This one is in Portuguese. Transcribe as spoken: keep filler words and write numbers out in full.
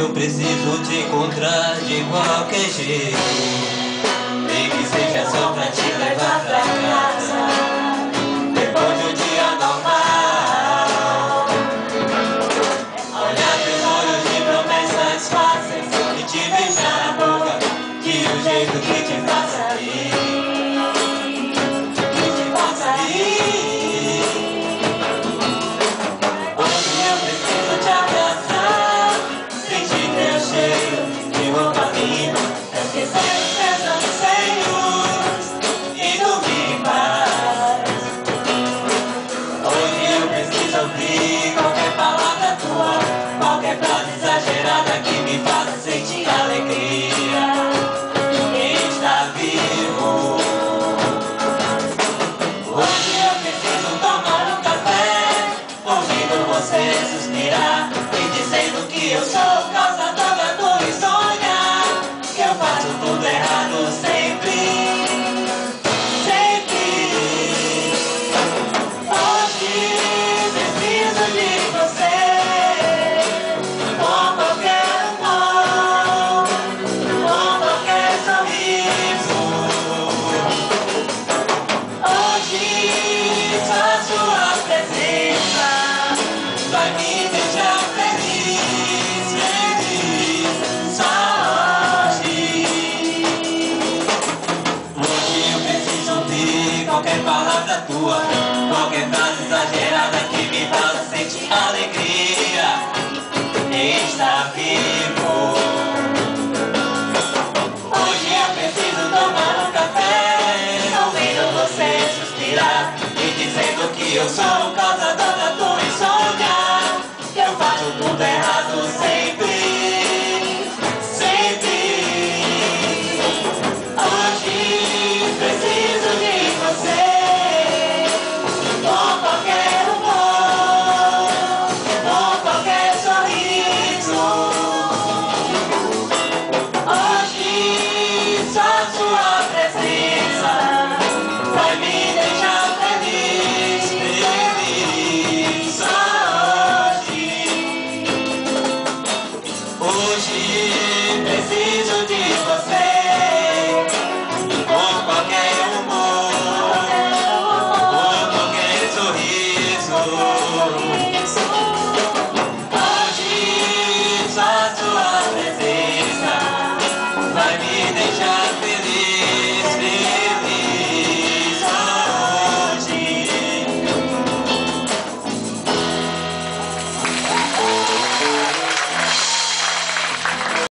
eu preciso te encontrar de qualquer jeito, nem que seja só pra te levar pra casa, depois de um dia normal. Olhar teus olhos de promessas fáceis e te beijar na boca de um jeito que te faça rir, que te faça rir. Hoje eu preciso te abraçar, sentir teu cheiro de roupa limpa, esquecer os meus anseios e dormir em paz. Hoje eu preciso ouvir qualquer palavra tua, qualquer frase exagerada que me faça sentir alegria em estar vivo. Hoje eu preciso tomar um café, ouvindo você suspirar e dizendo que eu sou causador da dor e sonhar que eu faço tudo errado sempre, sempre. Hoje preciso de você, com qualquer amor, com qualquer sorriso. Hoje só sua presença vai me deixar feliz, feliz, só hoje. Hoje eu preciso ouvir qualquer palavra tua, qualquer frase exagerada que me faça sentir alegria em estar vivo.